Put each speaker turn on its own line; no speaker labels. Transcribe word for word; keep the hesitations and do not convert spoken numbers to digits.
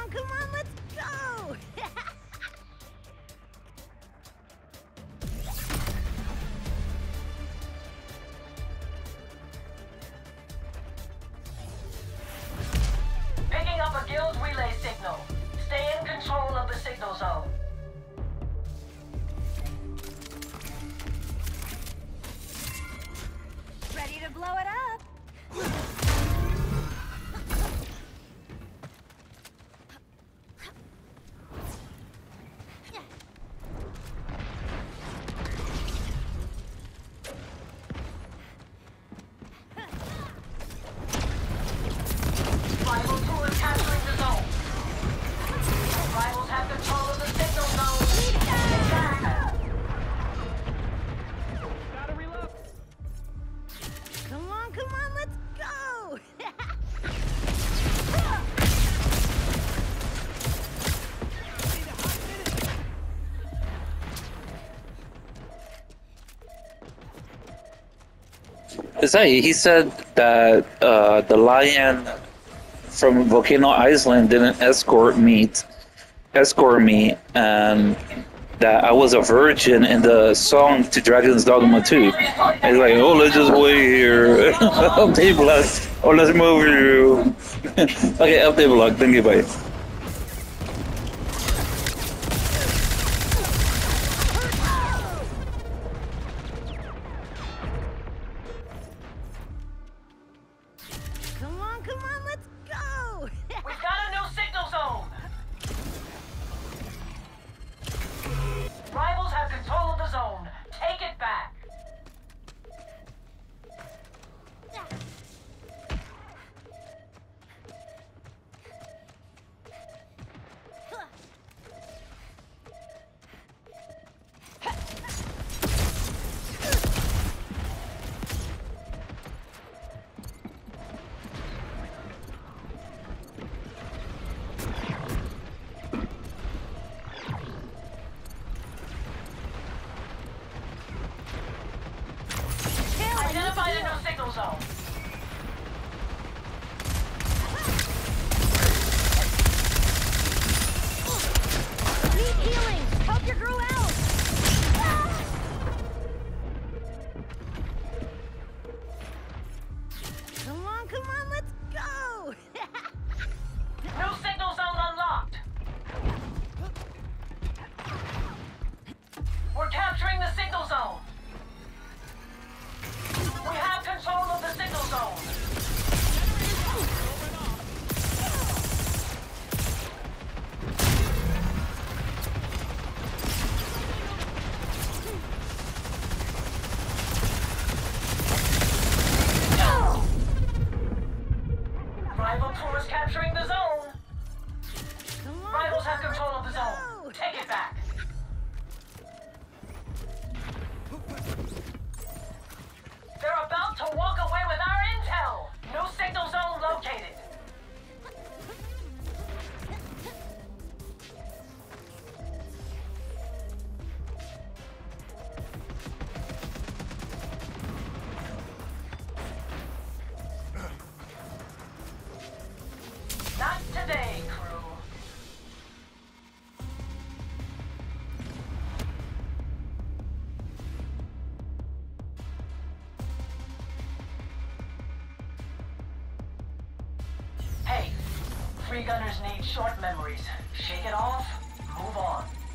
on, come on, let's go!
Picking up a guild relay signal. Stay in control of the signal zone.
Ready to blow it up?
Rival two is capturing the zone. Rivals have control of the signal zone.
Gotta reload.
Come on, come on, let's go!
Is that he said that uh, the lion from Volcano Island didn't escort me, escort me, and that I was a virgin in the song to Dragon's Dogma two. He's like, oh, let's just wait here. Update block. Oh, let's move you. Okay, update block. Thank you, bye.
Come on, come on, let's go!
We've got a new signal zone. Rivals have control of the zone. Take it back. Identify the new signal zone.
Need healing! Help your girl out! Come on, come on, let's go!
New signal zone unlocked. We're capturing the signal zone. We have control of the signal zone. Rival two is capturing the zone.
Come on,
Rivals
come
have
on,
control of the
let's
zone.
go!
Take it back. They're about to walk away with our intel. New signal zone located. Not today, crew. Hey, free gunners need short memories. Shake it off, move on.